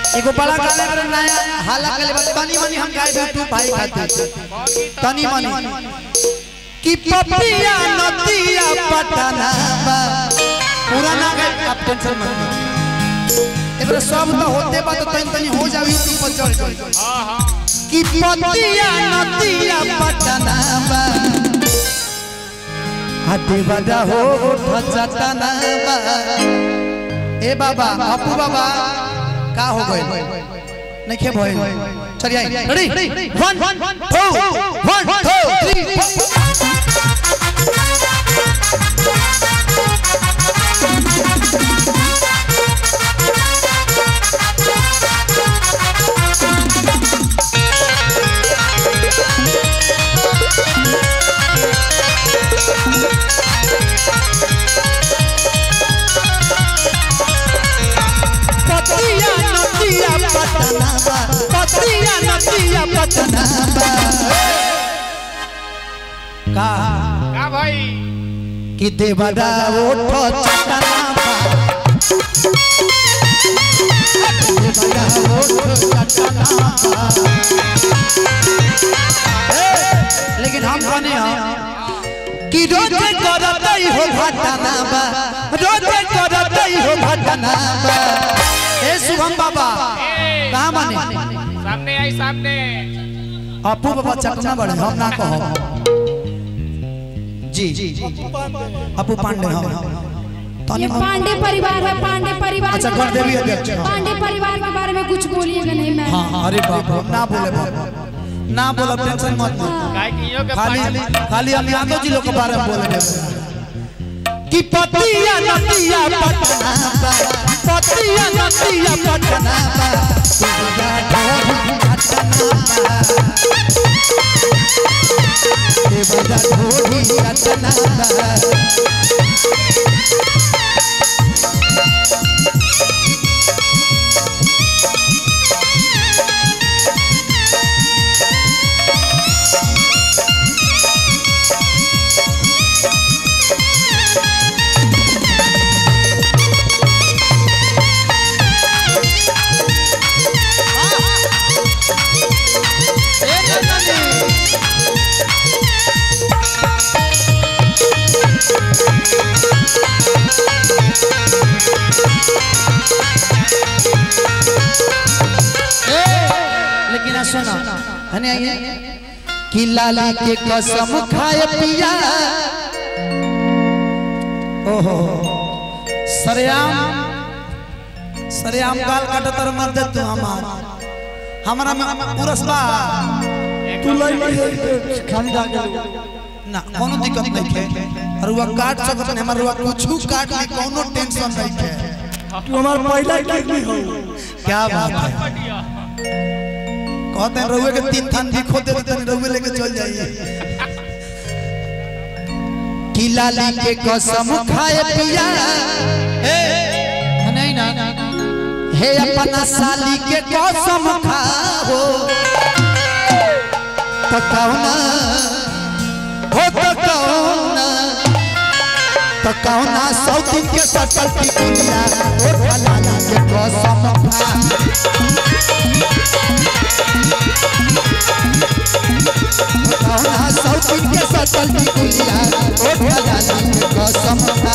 एगो बड़ा गाना कर नया हाला के लिए तनी मनी हम गाए तू भाई खाते तनी मनी कि पपिया नदिया पटना बा पुराना गाए आप टेंशन मत एकरा सब तो होते बा तो तनी हो जावी यूट्यूब पर चढ़ हां हां कि पपिया नदिया पटना बा हाथे बजा हो ठचटना बा ए बाबा अपू बाबा का हो गए नहीं खे भइल चल आई रेडी 1 2 पतिया नदिया पटना का भाई कि देवरा ओठो चटना देवरा ओठो चटना लेकिन हम कहने हैं कि रोज करतई हो घटना बा रोज करतई हो घटना बा ए शुभम बाबा कहां माने सामने आई सामने अपू बाबा चकना बड़े हम ना कहो जी अपू पांडे हम ये पांडे परिवार है पांडे परिवार अच्छा कर देवी अध्यक्ष पांडे परिवार के बारे में कुछ बोलिएगा नहीं मैं हां अरे बाप ना बोले बाप ना बोला टेंशन मत खाली हम यादव जी लोग के बारे में बोले कि पतिया नदिया पटना बा पतिया नदिया पटना बा देवरा ढोली पटना बा लेकिन सुनो हने आइए कि लाली के कसम खाए पिया ओहो सरेआम गाल काटत और मर दे तू हमारा में पुरस्बा तू लई खाली दा ना कोनो दिक्कत नहीं है और वो काट सकत नहीं हमारा कुछ काट ले कोनो टेंशन नहीं है तू हमार पहला किडनी हो क्या बात है कहते हैं रउए के 3 थान भी खो दे तो रउए लेके चल जाइए कि लाली के कसम खाए पिया नहीं ना हे अपना साली के कसम खाओ तो कौना हो तो कौना सौतीन के सटल की दुनिया ओ लाली के कसम खा सौतीन के सटल की दुनिया ओ लाली के कसम खा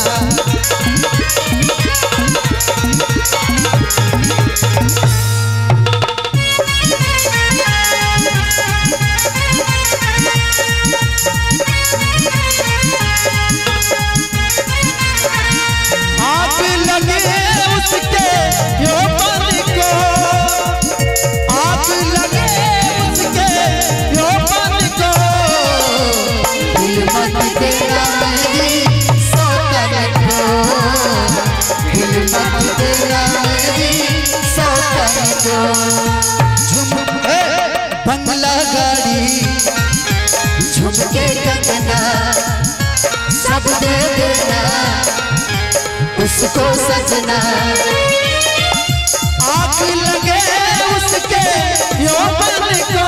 आग लगे उसके यो पन को आग लगे उसके यो पन को दिल मत देना मेरी सौतन को दिल मत देना मेरी सौतन को झुमके बंगला गाड़ी झुमके कंगना सब दे देना उसको सजना आग लगे उसके यौवन को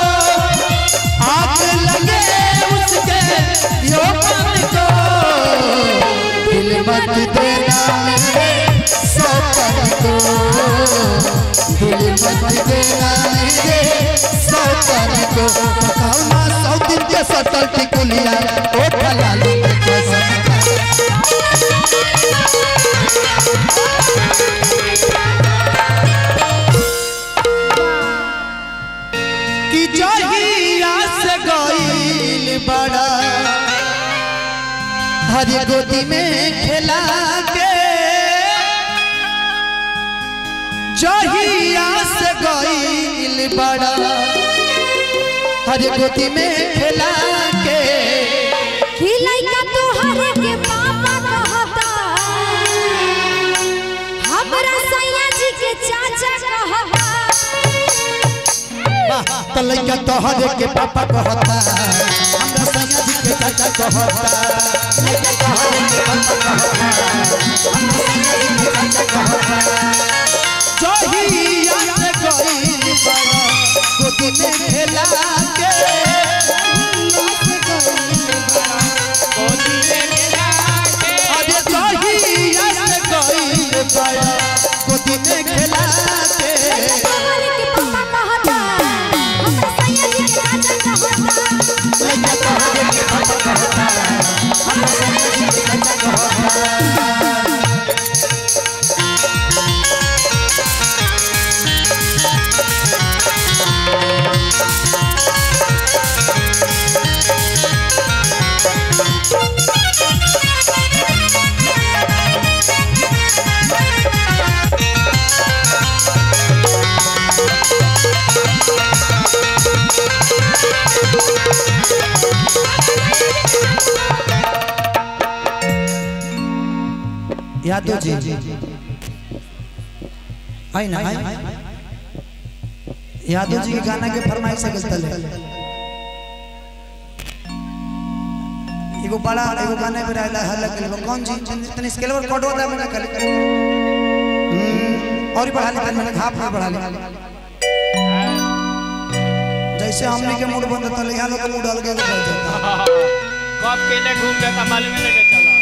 आग लगे उसके यौवन को दिल मत देना मेरे सौतन को दिल मत देना मेरे सौतन को कहना सौतिन के सटल टिकुलिया ओ फलाली के कि जहिया से गइल बड़ा हरी गोदी में खेला के जहिया से गइल बड़ा हरी गोदी में खेला के खिलैया तोहरे के पापा कहता हमरा सैया जी के चाचा कहता तलैया तोहरे के पापा कहता हमरा सैया जी के चाचा कहता तलैया तोहरे के पापा कहता हमरा सैया जी के चाचा कहता जहिया से गइल बड़ा गोदी में खेला के अरे जहिया से गइल बड़ा गोदी में खेला के तोहरे के पापा कहता हमरा सैया जी के चाचा कहता तलैया तोहरे के पापा कहता हमरा सैया जी के चाचा कहता यादव जी आई ना यादव जी के गाना के फरमाइश से गलत है एगो बड़ा एगो गाना पे रहला हल्ला के कौन जी तने स्केल पर कोड होता मैंने कल और ही बढ़ा ले मैंने घाप ना बढ़ा ले जैसे हमने के मूड बंद था यहाँ लोग मूड अलग अलग हो जाता कब केने घूम जाता मालूम ही नहीं चला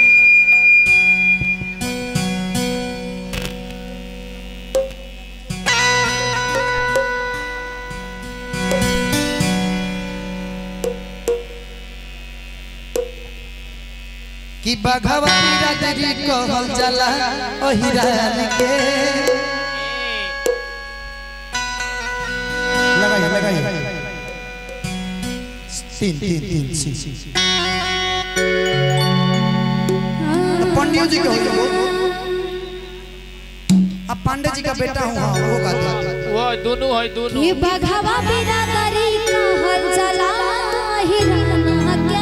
कि बघवा बिरादरी कहल जाला ओहिरान के लगाइए तीन पंडित जी का हो अब पांडे जी का बेटा हूँ हाँ वो गाता वो दोनों है दोनों ये बघवा बिरादरी कहल जाला हिराना के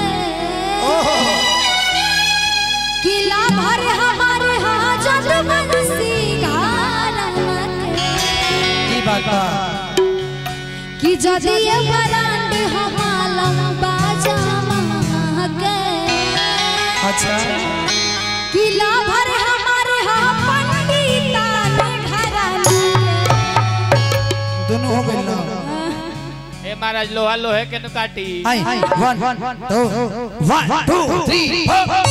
किला भर हमारे हाजत बंसी गाना के की बात कि जदी ये बरांड हमालम बाजा के अच्छा किला भर हमारे हा पंडिता घराना दोनों हो गए ना ए महाराज लोहा लोहे के न काटी आई 1 2 3 4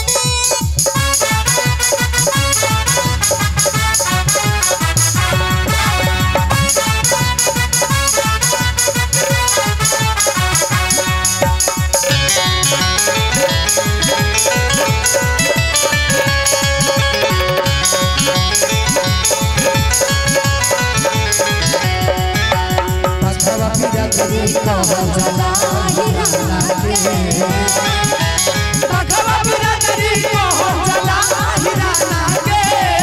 बघवा बिरादरी कहल जाला हिराना के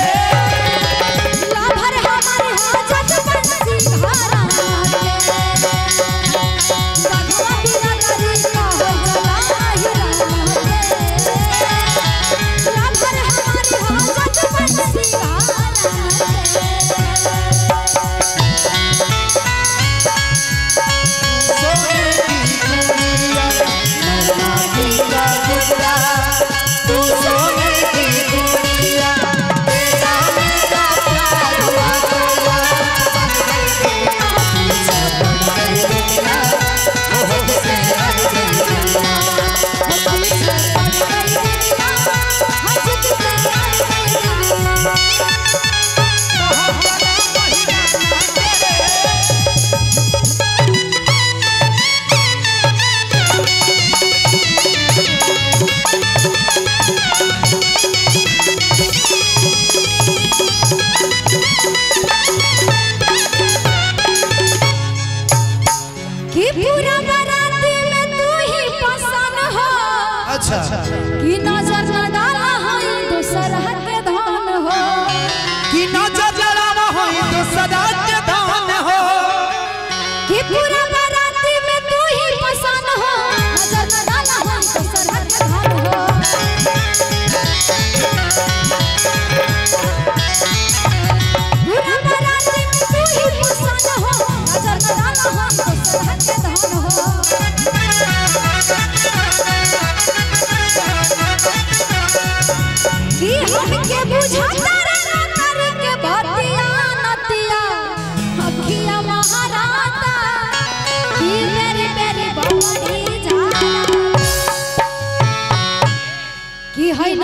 ला भर हमारे हाजत बंसी घराना के बघवा बिरादरी कहल जाला हिराना के ला भर हमारे हाजत बंसी घराना के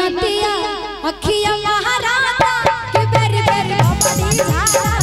नतिया अखिया महाराता के बेर बेर बबड़ी झाड़ा